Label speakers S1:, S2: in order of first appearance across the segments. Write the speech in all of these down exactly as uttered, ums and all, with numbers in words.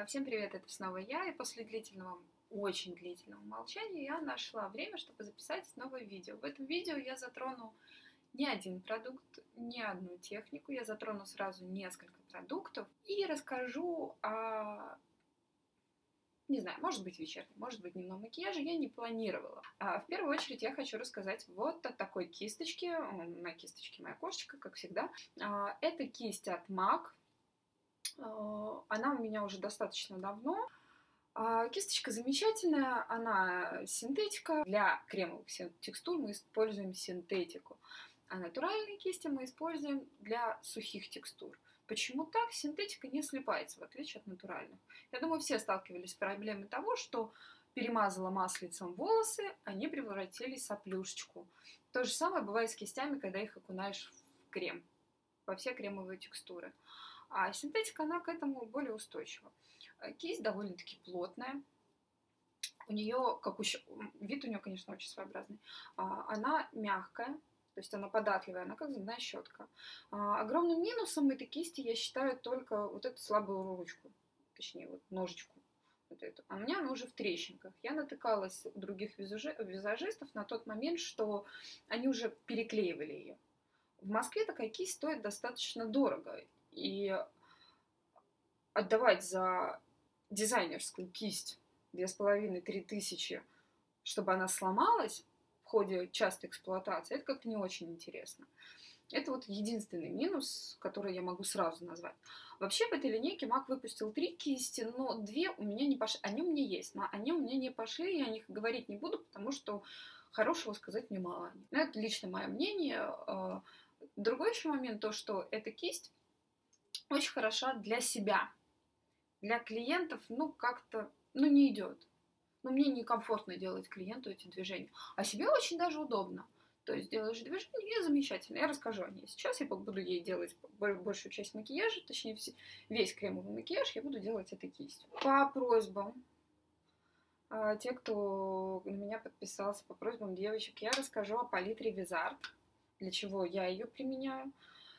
S1: Всем привет, это снова я, и после длительного, очень длительного молчания я нашла время, чтобы записать новое видео. В этом видео я затрону не один продукт, не одну технику, я затрону сразу несколько продуктов и расскажу о, не знаю, может быть вечернем, может быть дневном макияже, я не планировала. А в первую очередь я хочу рассказать вот о такой кисточке, на кисточке моя кошечка, как всегда. Это кисть от мак. Она у меня уже достаточно давно. Кисточка замечательная, она синтетика. Для кремовых текстур мы используем синтетику, а натуральные кисти мы используем для сухих текстур. Почему так? Синтетика не слипается, в отличие от натуральных. Я думаю, все сталкивались с проблемой того, что перемазала маслицем волосы, они превратились в соплюшечку. То же самое бывает с кистями, когда их окунаешь в крем, во все кремовые текстуры. А синтетика, она к этому более устойчива. Кисть довольно-таки плотная. У нее, как у... вид у нее, конечно, очень своеобразный. Она мягкая, то есть она податливая, она как зубная щетка. Огромным минусом этой кисти я считаю только вот эту слабую ручку, точнее, вот ножичку. Вот эту. А у меня она уже в трещинках. Я натыкалась у других визажистов на тот момент, что они уже переклеивали ее. В Москве такая кисть стоит достаточно дорого. И отдавать за дизайнерскую кисть две с половиной-три тысячи, чтобы она сломалась в ходе частой эксплуатации, это как-то не очень интересно. Это вот единственный минус, который я могу сразу назвать. Вообще в этой линейке мак выпустил три кисти, но две у меня не пошли. Они у меня есть, но они у меня не пошли, я о них говорить не буду, потому что хорошего сказать мне мало. Но это лично мое мнение. Другой еще момент, то что эта кисть очень хороша для себя. Для клиентов, ну, как-то, ну, не идет. Ну, мне некомфортно делать клиенту эти движения. А себе очень даже удобно. То есть делаешь движение, и замечательно. Я расскажу о ней. Сейчас я буду ей делать большую часть макияжа, точнее, весь кремовый макияж я буду делать этой кистью. По просьбам, те, кто на меня подписался, по просьбам девочек, я расскажу о палитре Визард, для чего я ее применяю.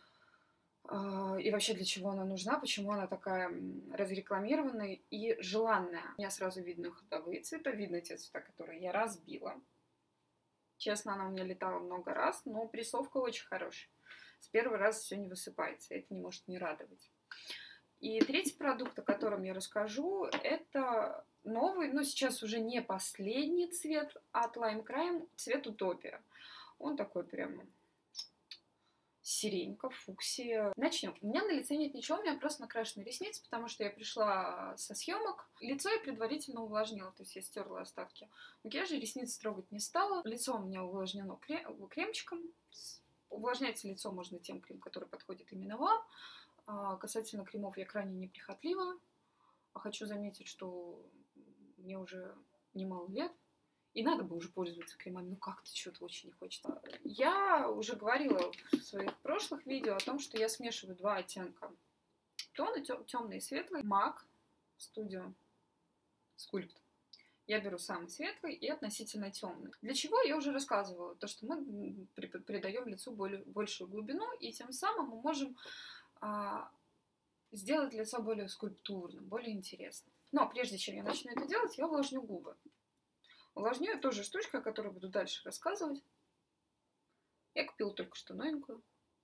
S1: И вообще для чего она нужна, почему она такая разрекламированная и желанная. У меня сразу видно ходовые цвета, видно те цвета, которые я разбила. Честно, она у меня летала много раз, но прессовка очень хорошая. С первого раза все не высыпается, это не может не радовать. И третий продукт, о котором я расскажу, это новый, но сейчас уже не последний цвет от Lime Crime, цвет Утопия. Он такой прям... сиренька, фуксия. Начнем. У меня на лице нет ничего, у меня просто накрашены ресницы, потому что я пришла со съемок. Лицо я предварительно увлажнила, то есть я стерла остатки макияжа, ресницы трогать не стала. Лицо у меня увлажнено крем, кремчиком. Увлажнять лицо можно тем крем, который подходит именно вам. А касательно кремов я крайне неприхотлива. А хочу заметить, что мне уже немало лет. И надо бы уже пользоваться кремами, но как-то что-то очень не хочется. Я уже говорила в своих прошлых видео о том, что я смешиваю два оттенка тона, темный и светлый. мак Studio Sculpt. Я беру самый светлый и относительно темный. Для чего я уже рассказывала, то что мы придаем лицу более, большую глубину, и тем самым мы можем а, сделать лицо более скульптурным, более интересным. Но прежде чем я начну это делать, я увлажню губы. Увлажню тоже штучка, о которой буду дальше рассказывать. Я купила только что новенькую.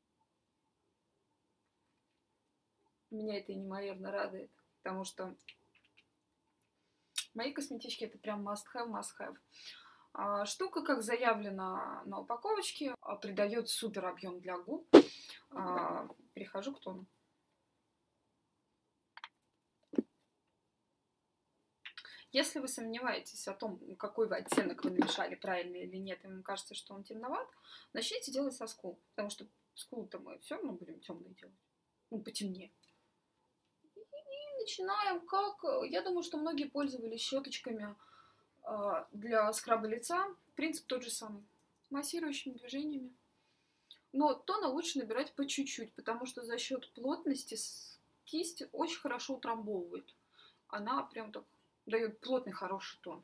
S1: Меня это неимоверно радует, потому что мои косметички это прям must have, must have. А штука, как заявлено на упаковочке, придает супер объем для губ. А, перехожу к тону. Если вы сомневаетесь о том, какой вы оттенок вы намешали, правильно или нет, и вам кажется, что он темноват, начните делать со скул, потому что скул-то мы все равно будем темный делать, ну, потемнее. И начинаем как... Я думаю, что многие пользовались щеточками для скраба лица. Принцип тот же самый, массирующими движениями. Но тона лучше набирать по чуть-чуть, потому что за счет плотности кисть очень хорошо утрамбовывает. Она прям так... дает плотный, хороший тон.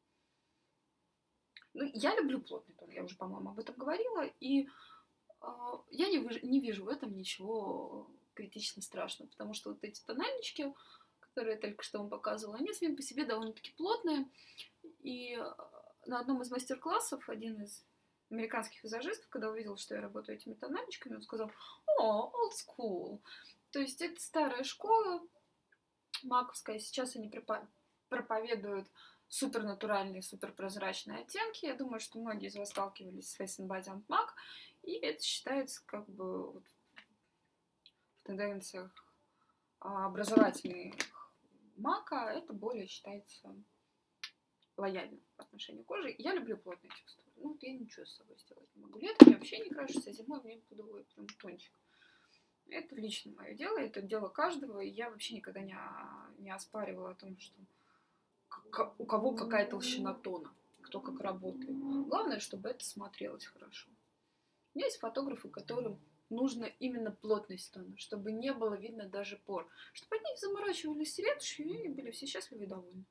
S1: Ну, я люблю плотный тон, я уже, по-моему, об этом говорила, и э, я не, не вижу в этом ничего критично страшного, потому что вот эти тональнички, которые я только что вам показывала, они сами по себе довольно-таки плотные. И на одном из мастер-классов один из американских визажистов, когда увидел, что я работаю этими тональничками, он сказал: «О, old school». То есть это старая школа маковская. Сейчас они проповедуют супернатуральные, суперпрозрачные оттенки. Я думаю, что многие из вас сталкивались с Face and Body and MAC, и это считается как бы вот в тенденциях образовательных мака, это более считается лояльным по отношению к коже. Я люблю плотные текстуры. Ну, вот я ничего с собой сделать не могу. Летом я вообще не крашусь, а зимой мне подувает прям тончик. Это лично мое дело, это дело каждого, и я вообще никогда не, не оспаривала о том, что у кого какая толщина тона, кто как работает. Главное, чтобы это смотрелось хорошо. У меня есть фотографы, которым нужно именно плотность тона, чтобы не было видно даже пор, чтобы они не заморачивались с ретушью, и были все счастливы и довольны.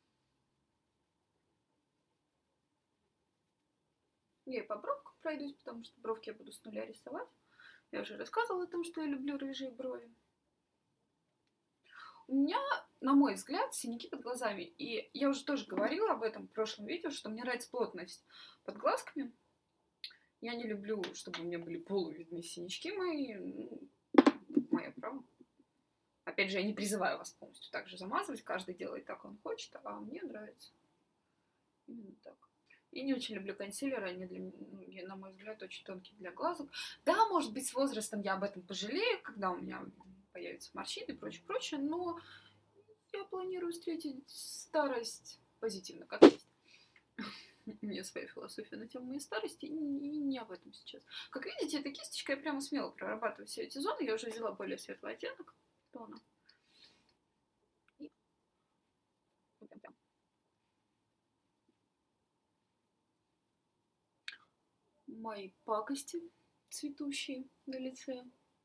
S1: Я и по бровкам пройдусь, потому что бровки я буду с нуля рисовать. Я уже рассказывала о том, что я люблю рыжие брови. У меня, на мой взгляд, синяки под глазами. И я уже тоже говорила об этом в прошлом видео, что мне нравится плотность под глазками. Я не люблю, чтобы у меня были полувидные синячки мои. Ну, мое право. Опять же, я не призываю вас полностью так же замазывать. Каждый делает так, как он хочет, а мне нравится. Именно так. И не очень люблю консилеры, они, для, ну, на мой взгляд, очень тонкие для глазок. Да, может быть, с возрастом я об этом пожалею, когда у меня появятся морщины и прочее, прочее, но я планирую встретить старость позитивно, как есть. У меня своя философия на тему моей старости, и не об этом сейчас. Как видите, этой кисточкой я прямо смело прорабатываю все эти зоны. Я уже взяла более светлый оттенок тона. И... мои пакости цветущие на лице.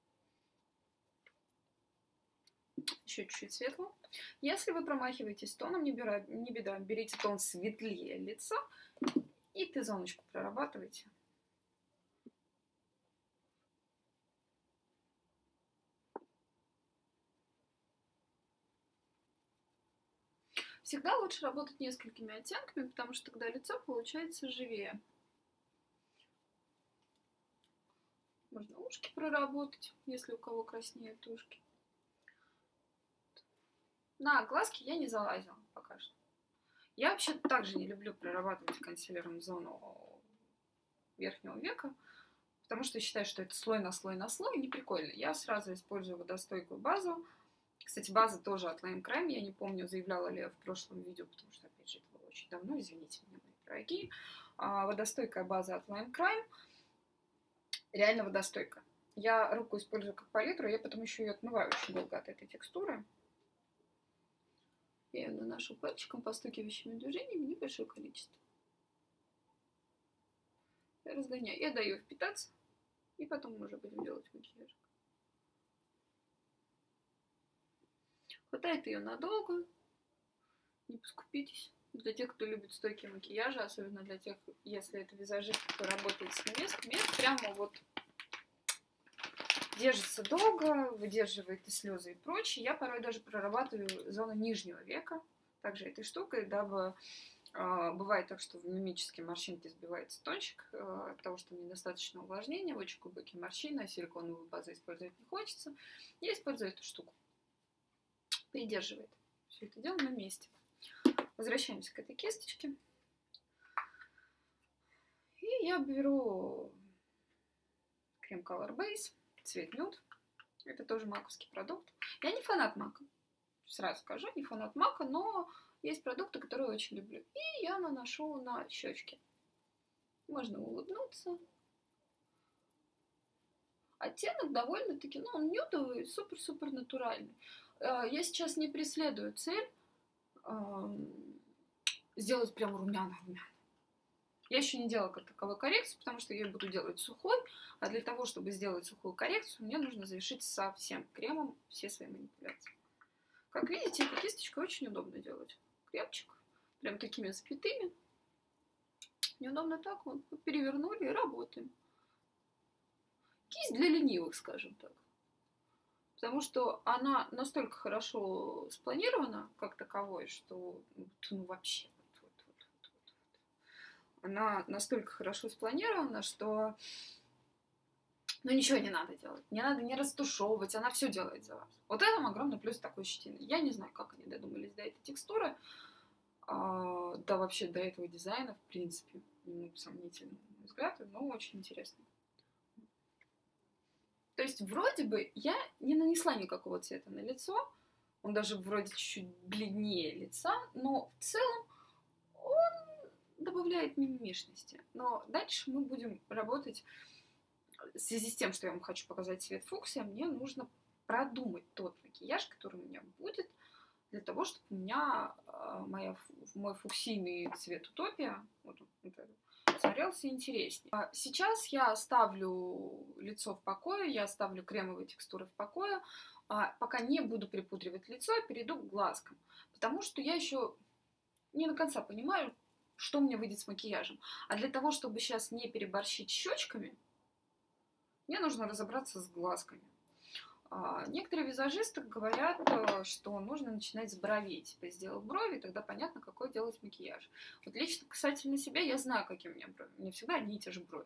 S1: Еще чуть-чуть светлого. Если вы промахиваетесь тоном, не, бера, не беда, берите тон светлее лица и Т-зоночку прорабатывайте. Всегда лучше работать несколькими оттенками, потому что тогда лицо получается живее. Можно ушки проработать, если у кого краснеют ушки. На глазки я не залазила пока что. Я вообще также не люблю прорабатывать консилером зону верхнего века, потому что считаю, что это слой на слой на слой, не прикольно. Я сразу использую водостойкую базу. Кстати, база тоже от Lime Crime. Я не помню, заявляла ли я в прошлом видео, потому что, опять же, это было очень давно. Извините меня, мои дорогие. А, водостойкая база от Lime Crime. Реально водостойкая. Я руку использую как палитру, я потом еще ее отмываю очень долго от этой текстуры. Я ее наношу пальчиком, постукивающими движениями, небольшое количество. Я разгоняю. Я даю впитаться, и потом мы уже будем делать макияж. Хватает ее надолго, не поскупитесь. Для тех, кто любит стойкие макияжи, особенно для тех, если это визажист, кто работает с навесками, это прямо вот держится долго, выдерживает и слезы и прочее. Я порой даже прорабатываю зону нижнего века, также этой штукой, дабы э, бывает так, что в мимические морщинки сбивается тончик э, от того, что недостаточно увлажнения, очень глубокие морщины, а силиконовую базу использовать не хочется. Я использую эту штуку. Придерживает все это дело на месте. Возвращаемся к этой кисточке. И я беру крем Color Base, цвет нюд. Это тоже маковский продукт. Я не фанат мака. Сразу скажу, не фанат мака, но есть продукты, которые я очень люблю. И я наношу на щечки. Можно улыбнуться. Оттенок довольно-таки, ну, он нюдовый, супер-супер натуральный. Я сейчас не преследую цель сделать прям румяно-румяно. Я еще не делала как таковой коррекцию, потому что я буду делать сухой, а для того, чтобы сделать сухую коррекцию, мне нужно завершить со всем кремом все свои манипуляции. Как видите, эту кисточку очень удобно делать. Кремчик, прям такими запятыми. Неудобно так, вот, перевернули и работаем. Кисть для ленивых, скажем так. Потому что она настолько хорошо спланирована, как таковой, что ну вообще. Вот, вот, вот, вот, вот. Она настолько хорошо спланирована, что ну ничего не надо делать. Не надо не растушевывать, она все делает за вас. Вот это огромный плюс такой щетины. Я не знаю, как они додумались до этой текстуры, а, да вообще до этого дизайна, в принципе, немного сомнительный, на мой взгляд, но очень интересно. То есть вроде бы я не нанесла никакого цвета на лицо, он даже вроде чуть-чуть бледнее лица, но в целом он добавляет мимимишности. Но дальше мы будем работать в связи с тем, что я вам хочу показать цвет фуксия, мне нужно продумать тот макияж, который у меня будет, для того, чтобы у меня моя, мой фуксийный цвет утопия вот, вот этот, смотрелся интереснее. Сейчас я оставлю лицо в покое, я оставлю кремовые текстуры в покое, пока не буду припудривать лицо, перейду к глазкам, потому что я еще не до конца понимаю, что мне выйдет с макияжем. А для того, чтобы сейчас не переборщить щечками, мне нужно разобраться с глазками. Некоторые визажисты говорят, что нужно начинать с бровей. Типа, сделав брови, тогда понятно, какой делать макияж. Вот лично касательно себя, я знаю, какие у меня брови. У меня всегда одни и те же брови.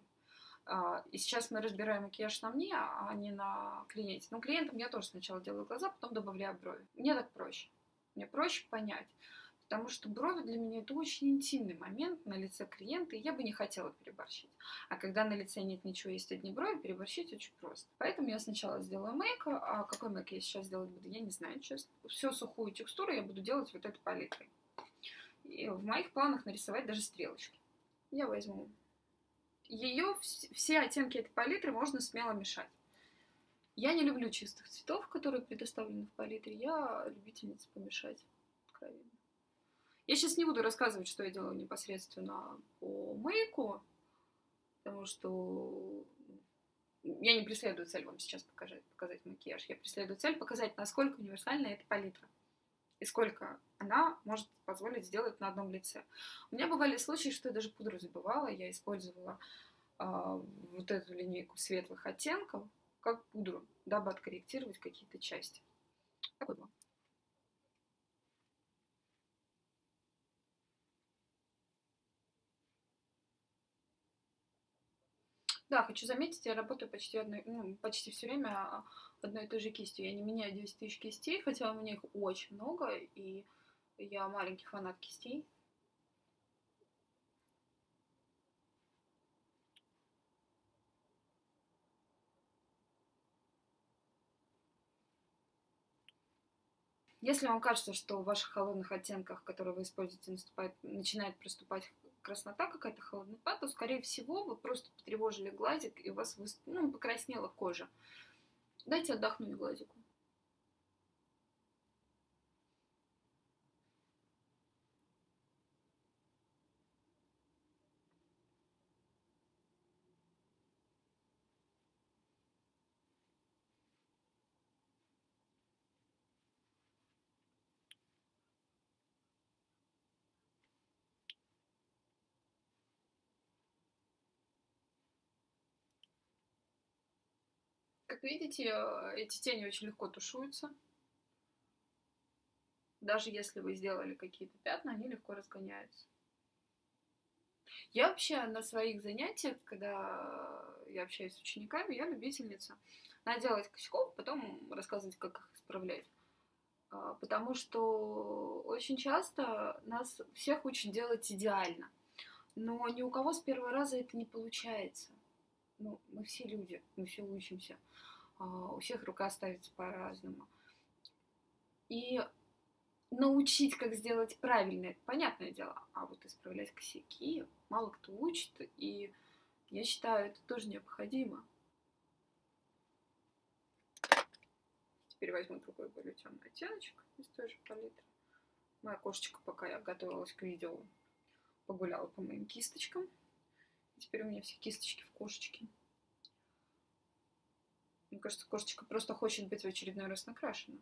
S1: И сейчас мы разбираем макияж на мне, а не на клиенте. Но клиентам я тоже сначала делаю глаза, потом добавляю брови. Мне так проще. Мне проще понять. Потому что брови для меня это очень интимный момент на лице клиента, и я бы не хотела переборщить. А когда на лице нет ничего, есть одни брови, переборщить очень просто. Поэтому я сначала сделаю мейк, а какой мейк я сейчас делать буду, я не знаю, честно. Всю сухую текстуру я буду делать вот этой палитрой. И в моих планах нарисовать даже стрелочки. Я возьму ее, все оттенки этой палитры можно смело мешать. Я не люблю чистых цветов, которые предоставлены в палитре, я любительница помешать откровенно. Я сейчас не буду рассказывать, что я делаю непосредственно по мейку, потому что я не преследую цель вам сейчас показать, показать макияж. Я преследую цель показать, насколько универсальна эта палитра и сколько она может позволить сделать на одном лице. У меня бывали случаи, что я даже пудру забывала. Я использовала э, вот эту линейку светлых оттенков как пудру, дабы откорректировать какие-то части. Такой был. Да, хочу заметить, я работаю почти, одной, ну, почти все время одной и той же кистью. Я не меняю десять тысяч кистей, хотя у меня их очень много, и я маленький фанат кистей. Если вам кажется, что в ваших холодных оттенках, которые вы используете, наступает, начинает проступать краснота, какая-то холоднота, то, скорее всего, вы просто потревожили глазик, и у вас ну, покраснела кожа. Дайте отдохнуть глазику. Как видите, эти тени очень легко тушуются. Даже если вы сделали какие-то пятна, они легко разгоняются. Я вообще на своих занятиях, когда я общаюсь с учениками, я любительница наделать косяков, потом рассказывать, как их исправлять. Потому что очень часто нас всех учат делать идеально. Но ни у кого с первого раза это не получается. Ну, мы все люди, мы все учимся. У всех рука ставится по-разному. И научить, как сделать правильно, это понятное дело. А вот исправлять косяки мало кто учит. И я считаю, это тоже необходимо. Теперь возьму другой более темный оттеночек из той же палитры. Моя кошечка, пока я готовилась к видео, погуляла по моим кисточкам. И теперь у меня все кисточки в кошечке. Мне кажется, кошечка просто хочет быть в очередной раз накрашена.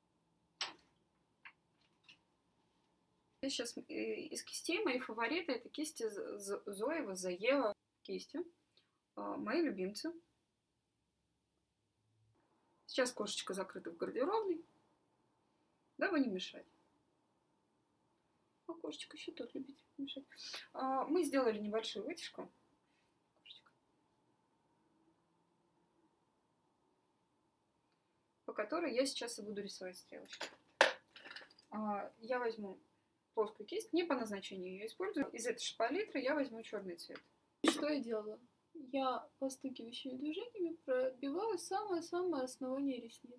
S1: Сейчас из кистей мои фавориты — это кисти Зоева, Заева кисти. Мои любимцы. Сейчас кошечка закрыта в гардеробной, дабы не мешать. А кошечка еще тот любит мешать. А, мы сделали небольшую вытяжку. По которой я сейчас и буду рисовать стрелочки. А, я возьму плоскую кисть, не по назначению ее использую. Из этой же палитры я возьму черный цвет. Что я делала? Я постукивающими движениями пробиваю самое-самое основание ресниц.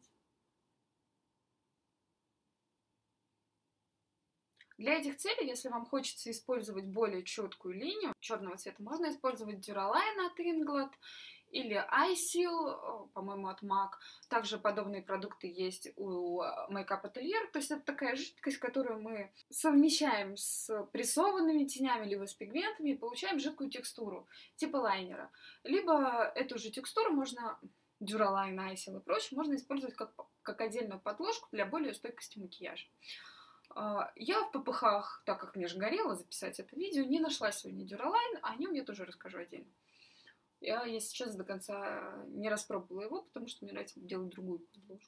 S1: Для этих целей, если вам хочется использовать более четкую линию черного цвета, можно использовать Duraline от Inglot или iSeal, по-моему, от мак. Также подобные продукты есть у Makeup Atelier. То есть это такая жидкость, которую мы совмещаем с прессованными тенями, либо с пигментами, и получаем жидкую текстуру, типа лайнера. Либо эту же текстуру можно, Duraline, iSeal и прочее, можно использовать как, как отдельную подложку для более стойкости макияжа. Я в ППХ, так как мне же горело записать это видео, не нашла сегодня Duraline, о нем я тоже расскажу отдельно. Я, если сейчас до конца не распробовала его, потому что мне нравится делать другую подложку.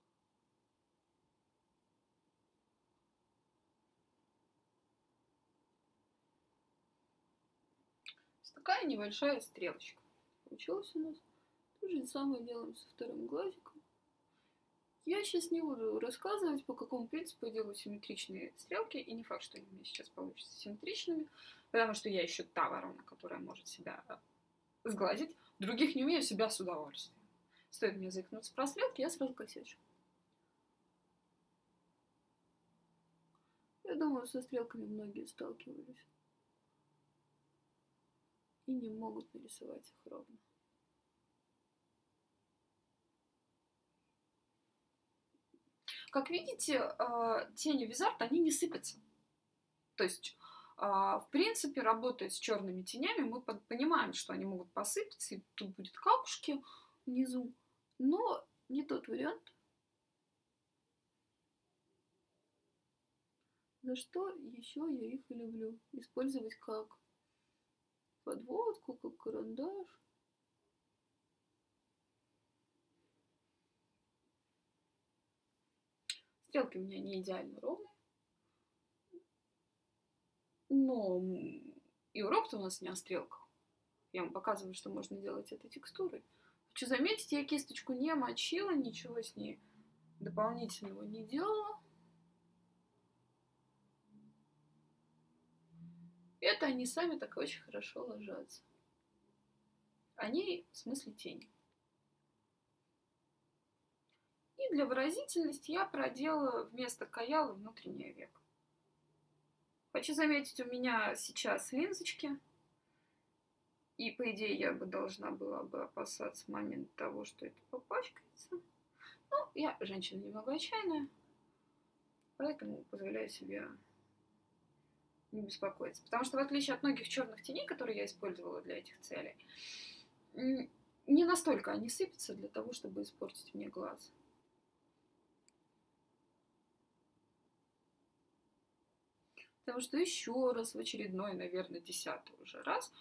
S1: Такая небольшая стрелочка получилась у нас. То же самое делаем со вторым глазиком. Я сейчас не буду рассказывать, по какому принципу я делаю симметричные стрелки, и не факт, что они у меня сейчас получатся симметричными, потому что я еще та ворона, которая может себя сглазить. Других не умею, себя с удовольствием. Стоит мне заикнуться про стрелки, я сразу косячу. Я думаю, со стрелками многие сталкивались и не могут нарисовать их ровно. Как видите, тени Визард, они не сыпятся. То есть, в принципе, работая с черными тенями, мы понимаем, что они могут посыпаться, и тут будет капушки внизу. Но не тот вариант. За что еще я их и люблю. Использовать как подводку, как карандаш. Стрелки у меня не идеально ровные. Но и урок-то у нас не о стрелках. Я вам показываю, что можно делать этой текстурой. Хочу заметить, я кисточку не мочила, ничего с ней дополнительного не делала. Это они сами так очень хорошо ложатся. Они в смысле тени. И для выразительности я проделала вместо каяла внутреннее веко. Хочу заметить, у меня сейчас линзочки. И, по идее, я бы должна была бы опасаться момента того, что это попачкается. Ну, я женщина немного отчаянная, поэтому позволяю себе не беспокоиться. Потому что, в отличие от многих черных теней, которые я использовала для этих целей, не настолько они сыпятся для того, чтобы испортить мне глаз. Потому что еще раз, в очередной, наверное, десятый уже раз,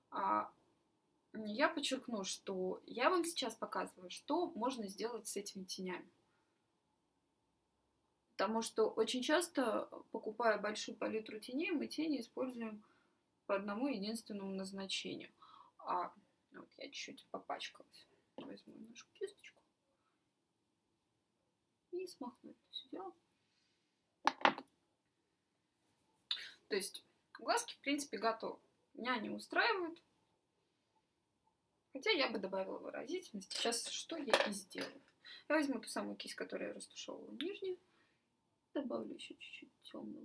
S1: я подчеркну, что я вам сейчас показываю, что можно сделать с этими тенями. Потому что очень часто, покупая большую палитру теней, мы тени используем по одному единственному назначению. А вот я чуть-чуть попачкалась. Возьму нашу кисточку и смахну это все дело. То есть глазки, в принципе, готовы. Меня они устраивают. Хотя я бы добавила выразительность. Сейчас что я и сделаю. Я возьму ту самую кисть, которую я растушевывала нижнюю. Добавлю еще чуть-чуть темного.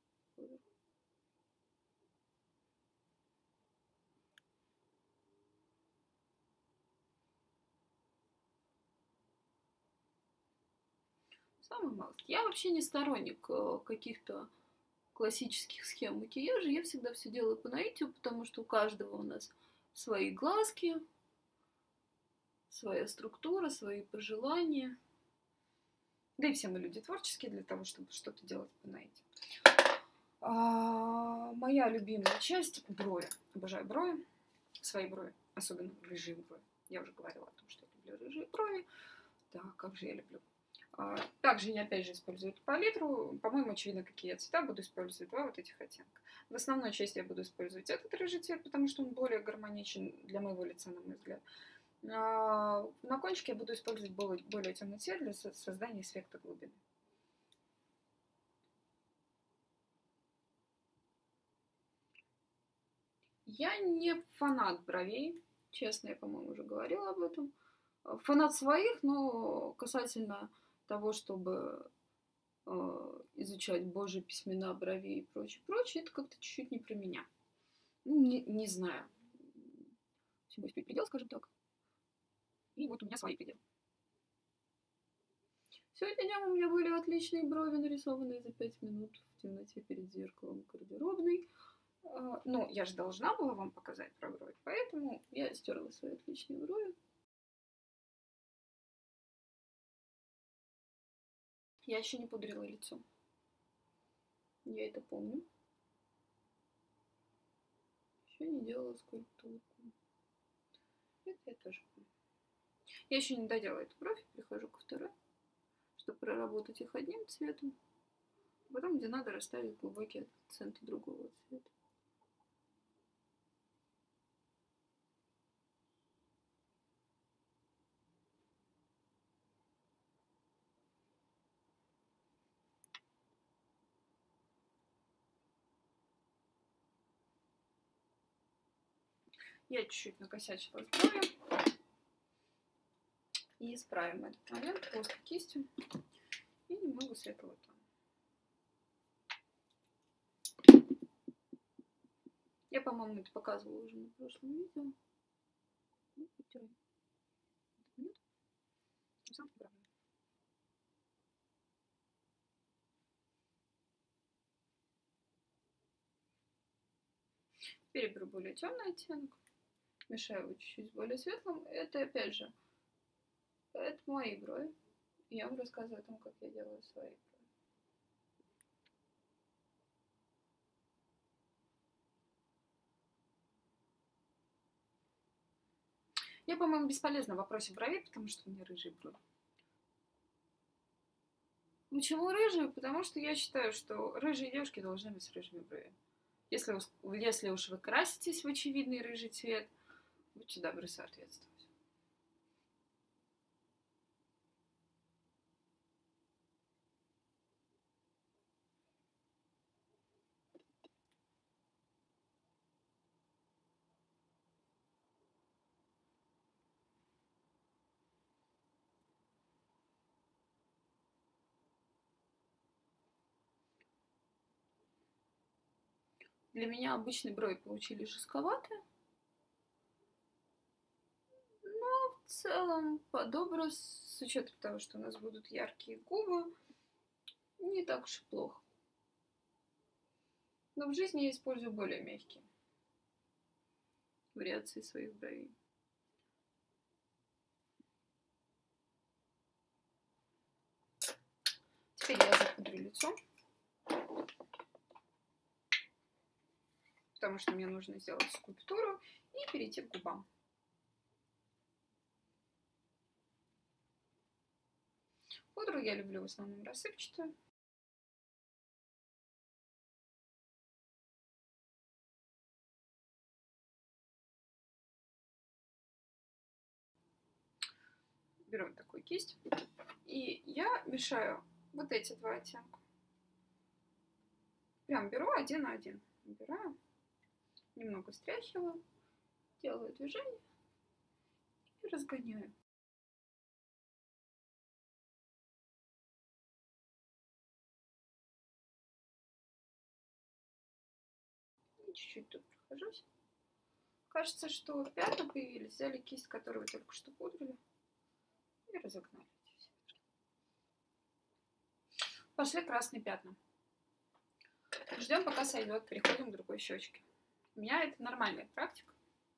S1: Самый малость. Я вообще не сторонник каких-то классических схем макияжа. Я всегда все делаю по наитию, потому что у каждого у нас свои глазки, своя структура, свои пожелания. Да и все мы люди творческие для того, чтобы что-то делать по наитию. А, моя любимая часть — брови. Обожаю брови. Свои брови, особенно рыжие брови. Я уже говорила о том, что я люблю рыжие брови. Да, как же я люблю. А, также я опять же использую эту палитру. По-моему, очевидно, какие я цвета буду использовать. Два вот этих оттенка. В основной части я буду использовать этот рыжий цвет, потому что он более гармоничен для моего лица, на мой взгляд. А на кончике я буду использовать более, более темный цвет для создания эффекта глубины. Я не фанат бровей, честно, я, по-моему, уже говорила об этом. Фанат своих, но касательно того, чтобы э, изучать божьи письмена, бровей и прочее, прочее, это как-то чуть-чуть не про меня. Ну, не, не знаю. Всему есть предел, скажем так. И вот у меня свои пределы. Сегодня днем у меня были отличные брови, нарисованные за пять минут в темноте перед зеркалом гардеробной. Ну, я же должна была вам показать про брови, поэтому я стерла свои отличные брови. Я еще не пудрила лицо. Я это помню. Еще не делала скульптурку. Это я тоже помню. Я еще не доделала эту бровь, перехожу ко второй, чтобы проработать их одним цветом. Потом, где надо, расставить глубокие акценты другого цвета. Я чуть-чуть накосячила с бровью. И исправим этот момент плоской кистью и немного светлого тона. Я, по-моему, это показывала уже на прошлом видео. Теперь я беру более темный оттенок, мешаю его чуть-чуть с более светлым. Это, опять же, это мои брови. Я вам рассказываю о том, как я делаю свои брови. Я, по-моему, бесполезна в вопросе бровей, потому что у меня рыжие брови. Почему рыжие? Потому что я считаю, что рыжие девушки должны быть с рыжими бровями. Если, если уж вы краситесь в очевидный рыжий цвет, будьте добры соответствовать. Для меня обычные брови получились жестковатые. Но в целом под образ, с учетом того, что у нас будут яркие губы, не так уж и плохо. Но в жизни я использую более мягкие вариации своих бровей. Теперь я запудрю лицо, потому что мне нужно сделать скульптуру и перейти к губам. Пудру я люблю в основном рассыпчатую. Беру вот такую кисть, и я мешаю вот эти два оттенка. Прям беру один на один. Убираю, немного стряхиваю, делаю движение и разгоняю. И чуть-чуть тут прохожусь. Кажется, что пятна появились. Взяли кисть, которую вы только что пудрили, и разогнали. Пошли красные пятна. Ждем, пока сойдет, переходим к другой щечке. У меня это нормальная практика.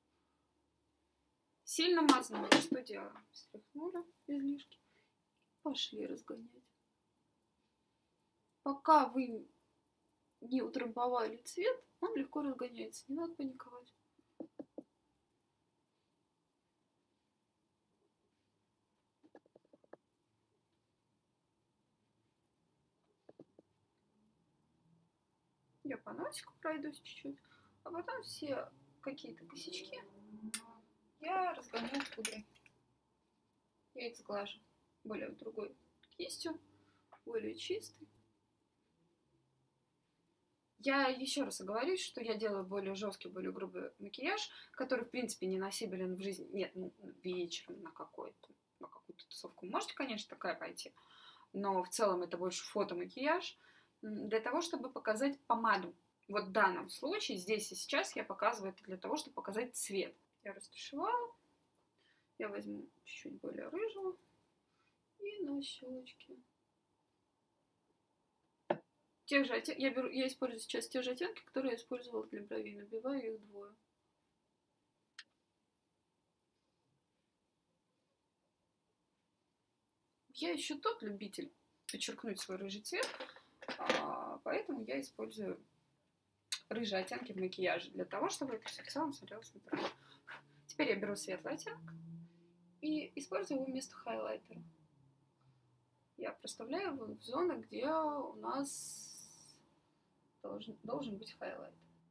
S1: Сильно мазнули, что делаем? Стряхнули излишки. Пошли разгонять. Пока вы не утрамбовали цвет, он легко разгоняется. Не надо паниковать. по носику пройдусь чуть-чуть, а потом все какие-то косячки я разгоню пудрой. Я их сглажу более другой кистью, более чистой. Я еще раз оговорюсь, что я делаю более жесткий, более грубый макияж, который, в принципе, не носибелен в жизни. Нет, ну, вечером на какой-то, на какую-то тусовку можете, конечно, такая пойти, но в целом это больше фотомакияж для того, чтобы показать помаду. Вот в данном случае, здесь и сейчас я показываю это для того, чтобы показать цвет. Я растушевала, я возьму чуть-чуть более рыжего и на щечки. Тех же оттен... я, беру... я использую сейчас те же оттенки, которые я использовала для бровей. Набиваю их двое. Я еще тот любитель подчеркнуть свой рыжий цвет, поэтому я использую рыжие оттенки в макияже для того, чтобы это все в целом смотрелось натурально. Теперь я беру светлый оттенок и использую его вместо хайлайтера. Я проставляю его в зоны, где у нас Должен, должен быть хайлайт.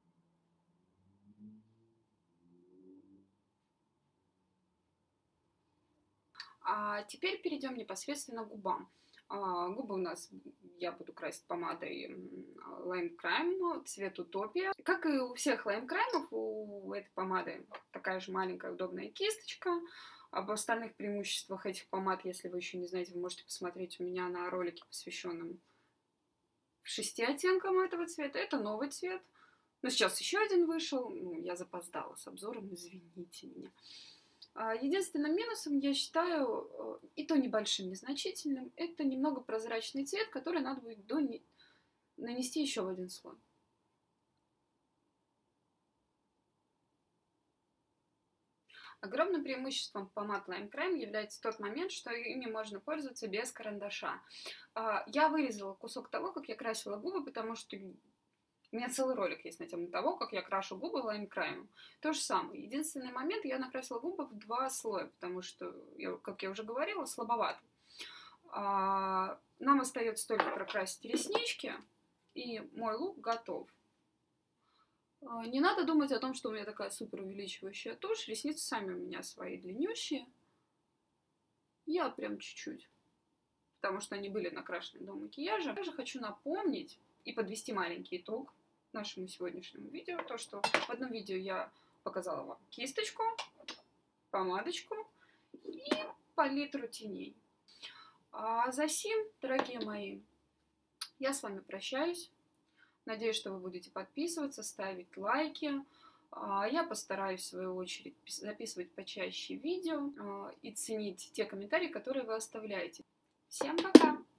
S1: А теперь перейдем непосредственно к губам. А, губы у нас я буду красить помадой Lime Crime, цвет Утопия. Как и у всех Lime Crime, у этой помады такая же маленькая удобная кисточка. Об остальных преимуществах этих помад, если вы еще не знаете, вы можете посмотреть у меня на ролике, посвященном шести оттенкам этого цвета. Это новый цвет. Но сейчас еще один вышел. Ну, я запоздала с обзором, извините меня. Единственным минусом, я считаю, и то небольшим, незначительным, это немного прозрачный цвет, который надо будет до... нанести еще в один слой. Огромным преимуществом помад Lime Crime является тот момент, что ими можно пользоваться без карандаша. Я вырезала кусок того, как я красила губы, потому что у меня целый ролик есть на тему того, как я крашу губы Lime Crime. То же самое. Единственный момент, я накрасила губы в два слоя, потому что, как я уже говорила, слабовато. Нам остается только прокрасить реснички, и мой лук готов. Не надо думать о том, что у меня такая супер увеличивающая тушь. Ресницы сами у меня свои длиннющие. Я прям чуть-чуть, потому что они были накрашены до макияжа. Также хочу напомнить и подвести маленький итог нашему сегодняшнему видео. То, что в одном видео я показала вам кисточку, помадочку и палитру теней. А за сим, дорогие мои, я с вами прощаюсь. Надеюсь, что вы будете подписываться, ставить лайки. Я постараюсь, в свою очередь, записывать почаще видео и ценить те комментарии, которые вы оставляете. Всем пока!